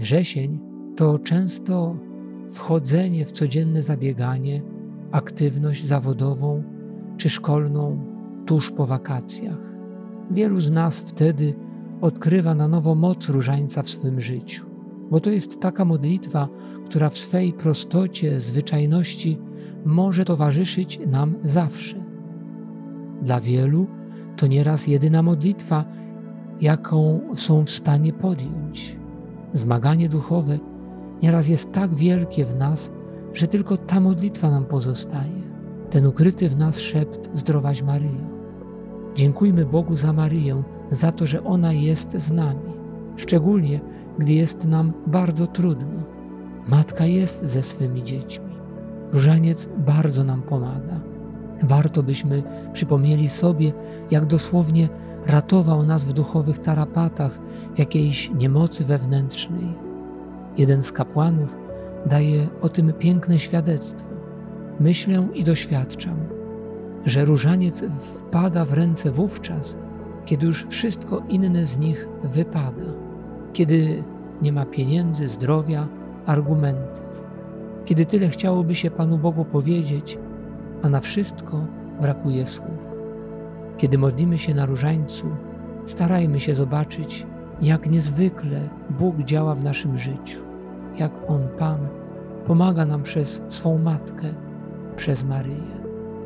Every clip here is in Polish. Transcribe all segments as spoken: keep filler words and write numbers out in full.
Wrzesień to często wchodzenie w codzienne zabieganie, aktywność zawodową czy szkolną tuż po wakacjach. Wielu z nas wtedy odkrywa na nowo moc różańca w swym życiu, bo to jest taka modlitwa, która w swej prostocie, zwyczajności może towarzyszyć nam zawsze. Dla wielu to nieraz jedyna modlitwa, jaką są w stanie podjąć. Zmaganie duchowe nieraz jest tak wielkie w nas, że tylko ta modlitwa nam pozostaje. Ten ukryty w nas szept Zdrowaś Maryjo. Dziękujmy Bogu za Maryję, za to, że ona jest z nami, szczególnie gdy jest nam bardzo trudno. Matka jest ze swymi dziećmi. Różaniec bardzo nam pomaga. Warto byśmy przypomnieli sobie, jak dosłownie ratował nas w duchowych tarapatach, w jakiejś niemocy wewnętrznej. Jeden z kapłanów daje o tym piękne świadectwo. Myślę i doświadczam, że różaniec wpada w ręce wówczas, kiedy już wszystko inne z nich wypada, kiedy nie ma pieniędzy, zdrowia, argumentów, kiedy tyle chciałoby się Panu Bogu powiedzieć, a na wszystko brakuje słów. Kiedy modlimy się na różańcu, starajmy się zobaczyć, jak niezwykle Bóg działa w naszym życiu, jak On, Pan, pomaga nam przez swą Matkę, przez Maryję.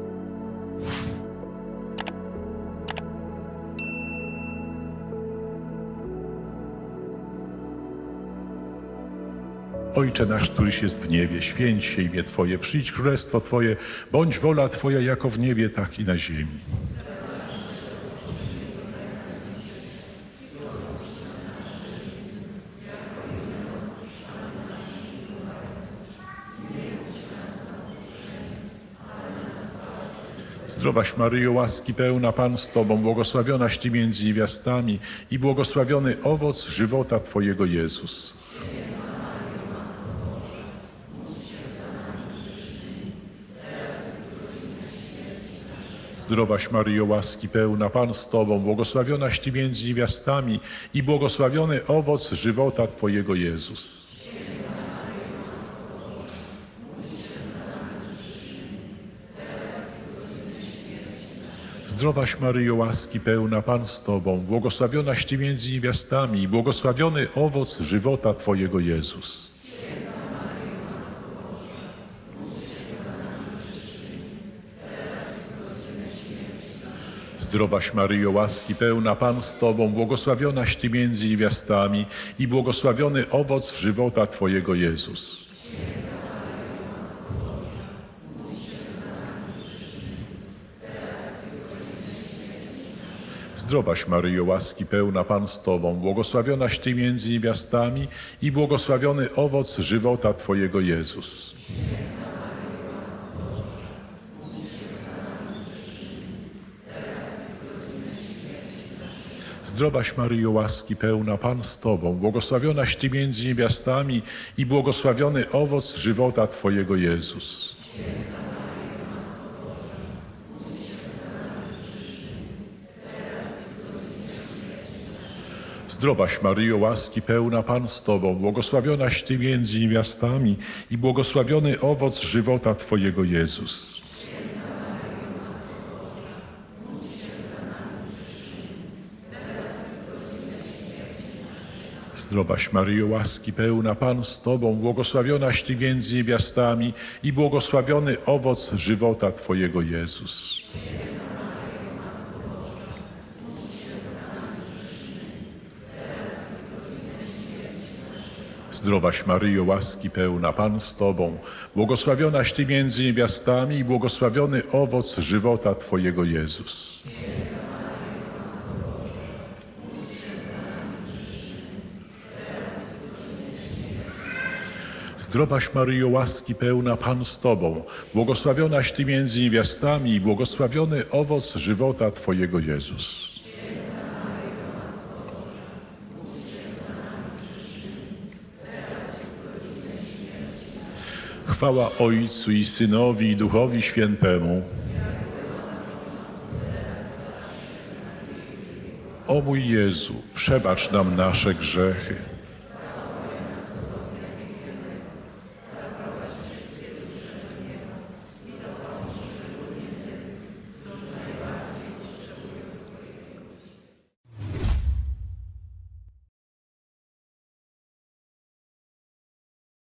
Ojcze nasz, któryś jest w niebie, święć się imię Twoje, przyjdź królestwo Twoje, bądź wola Twoja jako w niebie, tak i na ziemi. Zdrowaś Maryjo, łaski pełna, Pan z Tobą, błogosławionaś Ty między niewiastami i błogosławiony owoc żywota Twojego Jezus. Zdrowaś Maryjo, łaski pełna, Pan z Tobą, błogosławionaś Ty między niewiastami i błogosławiony owoc żywota Twojego Jezus. Zdrowaś Maryjo, łaski pełna, Pan z Tobą, błogosławionaś Ty między niewiastami i błogosławiony owoc żywota Twojego Jezus. Zdrowaś Maryjo, łaski pełna, Pan z Tobą, błogosławionaś Ty między niewiastami i błogosławiony owoc żywota Twojego Jezus. Zdrowaś Maryjo, łaski pełna, Pan z Tobą, błogosławionaś Ty między niewiastami i błogosławiony owoc żywota Twojego Jezus. Zdrowaś Maryjo, łaski pełna, Pan z Tobą, błogosławionaś Ty między niewiastami i błogosławiony owoc żywota Twojego Jezus. Zdrowaś Maryjo, łaski pełna, Pan z Tobą, błogosławionaś Ty między niewiastami i błogosławiony owoc żywota Twojego Jezus. Zdrowaś Maryjo, łaski pełna, Pan z Tobą, błogosławionaś Ty między niewiastami i błogosławiony owoc żywota Twojego Jezus. Zdrowaś Maryjo, łaski pełna, Pan z Tobą, błogosławionaś Ty między niewiastami i błogosławiony owoc żywota Twojego Jezus. Zdrowaś Maryjo, łaski pełna, Pan z Tobą, błogosławionaś Ty między niewiastami i błogosławiony owoc żywota Twojego Jezus. Chwała Ojcu i Synowi i Duchowi Świętemu. O mój Jezu, przebacz nam nasze grzechy,